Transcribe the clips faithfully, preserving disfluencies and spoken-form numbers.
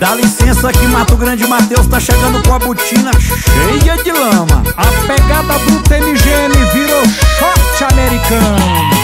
Dá licença que Mato Grande Mateus tá chegando com a botina cheia de lama. A pegada do M G M virou short americano.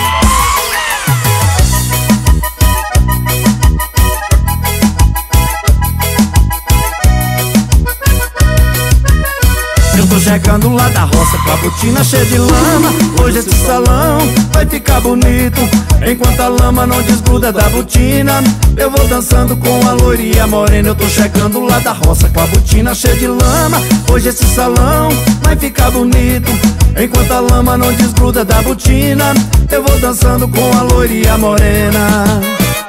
Eu tô chegando lá da roça com a botina cheia de lama. Hoje esse salão vai ficar bonito. Enquanto a lama não desgruda da botina, eu vou dançando com a loirinha morena. Eu tô chegando lá da roça com a botina cheia de lama. Hoje esse salão vai ficar bonito. Enquanto a lama não desgruda da botina, eu vou dançando com a loirinha morena.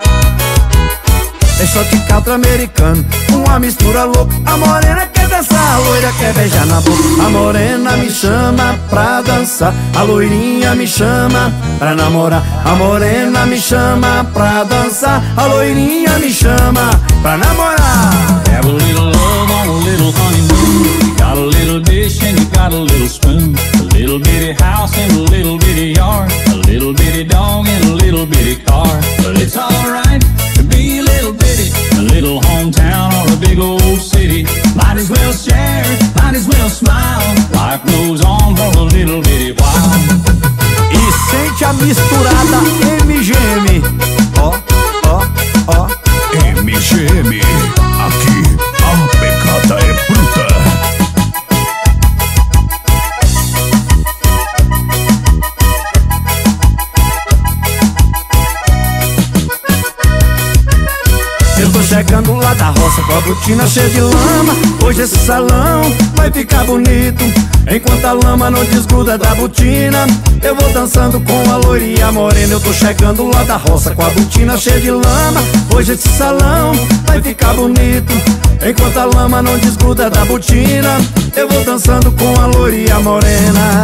É shot country americano, uma mistura louca. A morena quer dançar, a loira quer beijar na boca. A morena me chama pra dançar, a loirinha me chama pra namorar. A morena me chama pra dançar, a loirinha me chama pra namorar. Have a little love on a little honeymoon. You got a little dish and you got a little spoon. A little bitty house and a little bitty yard. A little bitty dog and a little bitty car. But it's alright to be a little bitty, a little hometown or a big old city. Might as well share, might as well smile. Life goes on for a little bitty while. E sente a misturada M G M. Ó, ó, ó. M G M, aqui a pegada é bruta. Eu tô chegando lá da roça com a botina cheia de lama. Hoje esse salão vai ficar bonito. Enquanto a lama não desgruda da botina, eu vou dançando com a loirinha morena. Eu tô chegando lá da roça com a botina cheia de lama. Hoje esse salão vai ficar bonito. Enquanto a lama não desgruda da botina, eu vou dançando com a loirinha morena.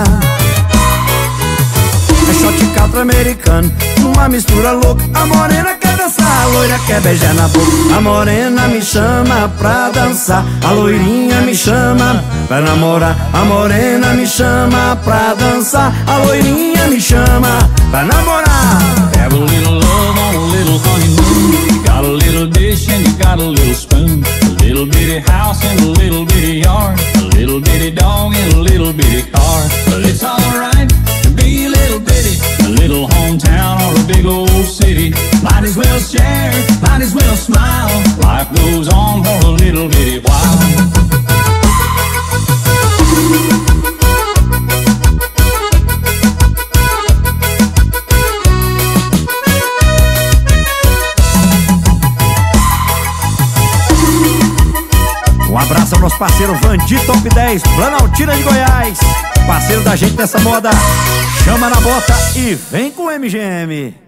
É shot country americano, uma mistura louca. A morena quer dançar, a loira quer beijar na boca. A morena me chama pra dançar, a loirinha me chama pra namorar. A morena me chama pra dançar, a loirinha me chama pra namorar. Have a little love on a little honeymoon. You got a little dish and you got a little spoon. A little bitty house and a little bitty yard. A little bitty dog and a little bitty car. But it's alright to be a little bitty, a little hometown or a big old city. Might as well share, might as well smile. Life goes on for a little bitty while. Um abraço ao nosso parceiro Vandi Top dez, Planaltina de Goiás. Parceiro da gente nessa moda. Chama na bota e vem com o M G M.